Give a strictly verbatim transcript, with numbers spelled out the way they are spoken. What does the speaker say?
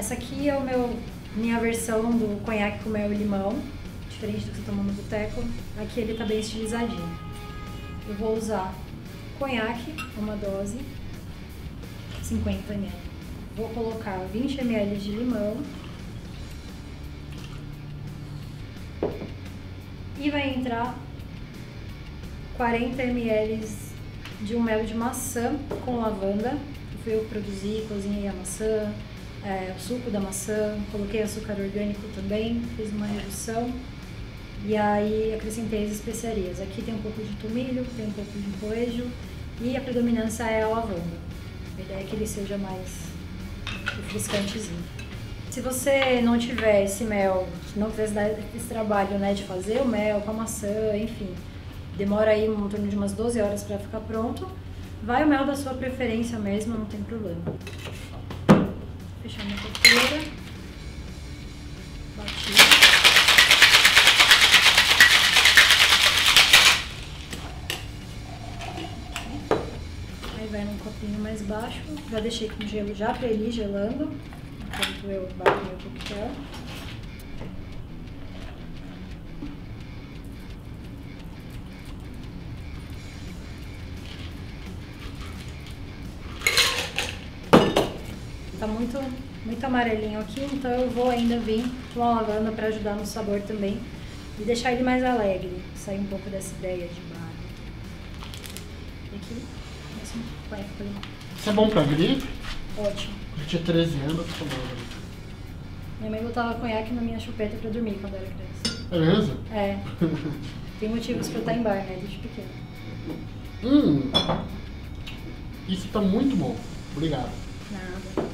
essa aqui é o meu, minha versão do conhaque com mel e limão, diferente do que você toma no boteco. Aqui ele tá bem estilizadinho. Eu vou usar conhaque, uma dose, cinquenta mililitros. Vou colocar vinte mililitros de limão. E vai entrar quarenta mililitros de um mel de maçã com lavanda. Fui eu que produzi, cozinhei a maçã, é, o suco da maçã, coloquei açúcar orgânico também, fiz uma redução e aí acrescentei as especiarias. Aqui tem um pouco de tomilho, tem um pouco de poejo e a predominância é a lavanda. A ideia é que ele seja mais refrescantezinho. Se você não tiver esse mel, não quiser dar esse trabalho, né, de fazer o mel com a maçã, enfim, demora aí em torno de umas doze horas para ficar pronto. Vai o mel da sua preferência mesmo, não tem problema. Vou fechar minha coqueira. Bati. Aí vai num copinho mais baixo. Já deixei com gelo já para ele ir gelando, enquanto eu bato meu coquetel. Tá muito, muito amarelinho aqui, então eu vou ainda vir com a lavanda para ajudar no sabor também e deixar ele mais alegre, sair um pouco dessa ideia de bar. E aqui, mais um cueco com limão. Isso é bom pra gripe? Ótimo. Eu tinha treze anos, eu tomava. Minha mãe botava conhaque na minha chupeta para dormir quando eu era criança. É mesmo? É. Tem motivos para eu estar em bar, né, desde pequeno. Hum, isso tá muito bom. Obrigado. Nada.